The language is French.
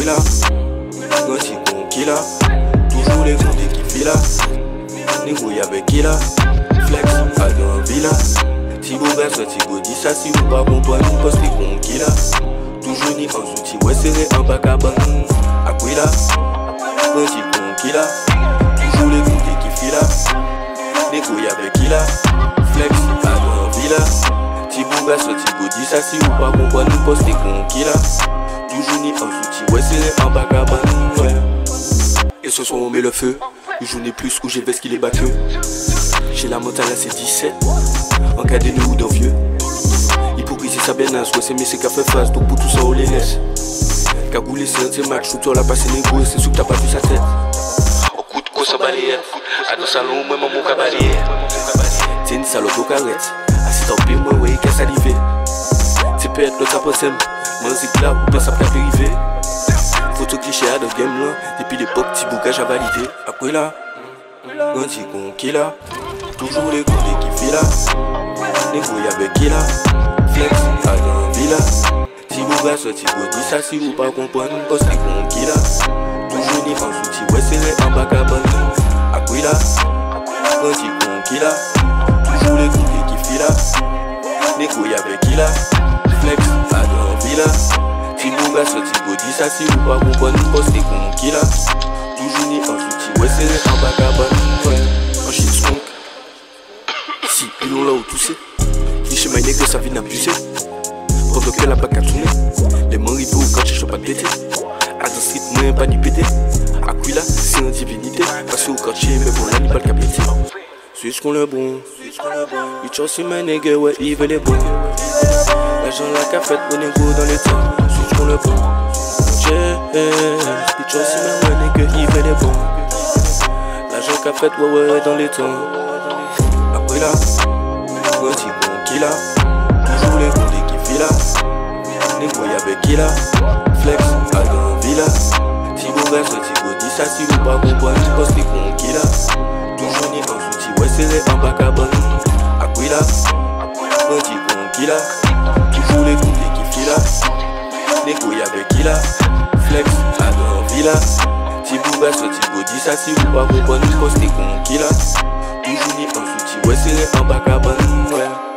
Aquila, Ganti Conquila, toujours les condés qui filent. Négouille avec qui là, flex, à dans villa. Tigo verse, Tigo dit ça si vous pas comprendre, nous poste les conquila. Toujours ni en outil, ouais serré en bac à ban. Aquila, Ganti Conquila, toujours les condés qui filent. Négouille avec qui là, flex, à dans villa. Tigo verse, Tigo dit ça si vous pas comprendre, nous poste les conquila. Toujours ni en outil, ouais serré en bac à ban. Ouais. Et ce soir on met le feu. Je n'ai plus où j'ai veste qu'il est baqueux. J'ai la montagne à c'est 17. En cas de nous ou d'un vieux. Hypocrisie ça bénasse. Ouais c'est mais c'est qu'a fait face. Donc pour tout ça on les laisse. Cagoulé c'est un de ces matchs. Sous toi la passé négro. C'est sous que t'as pas vu sa tête. Au coup de quoi ça balayette. À nos salons moi mon cavalier. C'est une salope au carrette. Assis en pire moi ouais qu'est-ce arrivé. C'est peut-être l'autre après moi c'est là ou bien ça peut arriver. Photo cliché à dans game là. Depuis l'époque petit boucage à valider. Aquila, Ganti Conquila, toujours les condés qui filent. Négouille avec qui là, flex à dans villa. Tigo verse, Tigo dit ça si vous pas comprendre, poste les conquila. Toujours ni en outil, ouais serré en bac à ban. Aquila, Ganti Conquila, toujours les condés qui filent. Négouille avec qui là, flex à dans villa. Tigo verse, Tigo dit ça si vous pas comprendre, poste les conquila. Toujours ni en outil, ouais serré en bac à ban. Ouais, en shit skunk. Si, pilon là où tout c'est. Cliché my nègre, ça vient abuser. Provoquer la bac à tourner. Les mains rivaux quand je pas de péter. À dans street, moi pas ni péter. Aquila, c'est une divinité. Parce au quartier, mais bon là, ni pas le capété. C'est ce qu'on le bon. Il chose sur my nègre, ouais, il veut les bons. L'argent la qu'a fait pour négro dans les temps. C'est ce qu'on le bon. Il chose sur my nègre, il veut les bons. L'argent qu'a fait, ouais, dans les temps. Aquila, Ganti Conquila, toujours les condés qui filent. Négouille avec qui là, flex à dans villa. Tigo verse, Tigo dit ça si vous pas comprendre, poste les conquila. Toujours ni en outil, ouais serré en bac à ban. Aquila, Ganti Conquila, toujours les condés qui filent. Négouille avec qui là, flex à dans villa. Tigo verse, Tigo dit ça si vous pas comprendre, poste les conquila. Toujours ni en outil, ouais serré en bac à ban. Ouais.